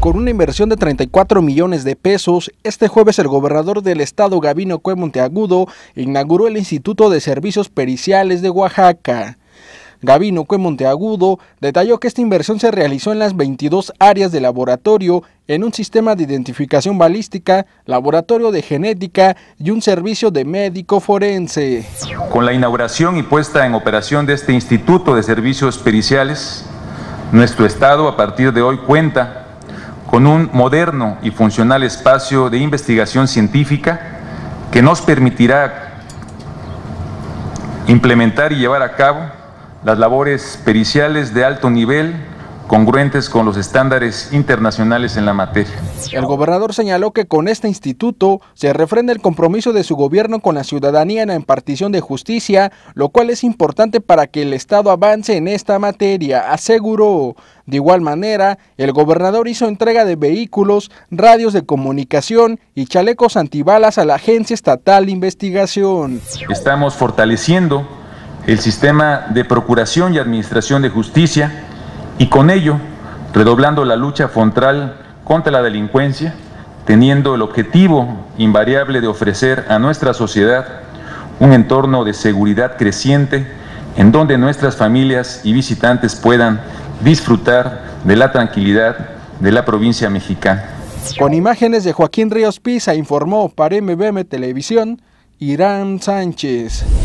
Con una inversión de 34 millones de pesos, este jueves el gobernador del estado, Gabino Cue Monteagudo, inauguró el Instituto de Servicios Periciales de Oaxaca. Gabino Cue Monteagudo detalló que esta inversión se realizó en las 22 áreas de laboratorio, en un sistema de identificación balística, laboratorio de genética y un servicio de médico forense. Con la inauguración y puesta en operación de este Instituto de Servicios Periciales, nuestro estado a partir de hoy cuenta con un moderno y funcional espacio de investigación científica que nos permitirá implementar y llevar a cabo las labores periciales de alto nivel congruentes con los estándares internacionales en la materia. El gobernador señaló que con este instituto se refrenda el compromiso de su gobierno con la ciudadanía en la impartición de justicia, lo cual es importante para que el estado avance en esta materia, aseguró. De igual manera, el gobernador hizo entrega de vehículos, radios de comunicación y chalecos antibalas a la Agencia Estatal de Investigación. Estamos fortaleciendo el sistema de procuración y administración de justicia y con ello redoblando la lucha frontal contra la delincuencia, teniendo el objetivo invariable de ofrecer a nuestra sociedad un entorno de seguridad creciente en donde nuestras familias y visitantes puedan disfrutar de la tranquilidad de la provincia mexicana. Con imágenes de Joaquín Ríos Pisa, informó para MBM Televisión, Irán Sánchez.